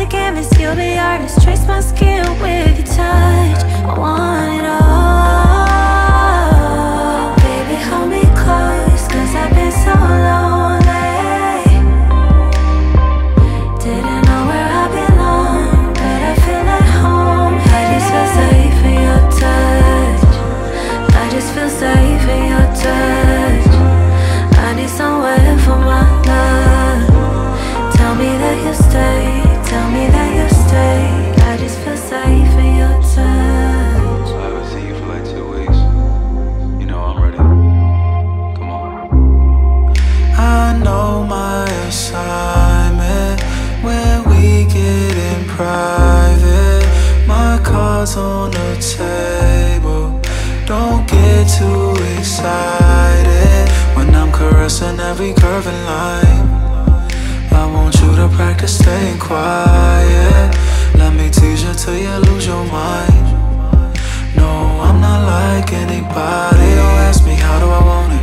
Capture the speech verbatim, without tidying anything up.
the canvas, you'll be artist. Trace my skin with your touch. I want it all. Baby, hold me close, cause I've been so lonely. Didn't know where I belong, but I feel at home. I just feel safe in your touch. I just feel safe in your touch. I need somewhere for my love. Tell me that you'll stay, tell me that you'll stay. I just feel safe in your touch. I haven't seen you for like two weeks. You know I'm ready. Come on. I know my assignment when we get in private. My cards on the table. Don't get too excited when I'm caressing every curving line. I want you to practice staying quiet. Let me tease you till you lose your mind. No, I'm not like anybody. Don't ask me how do I want it.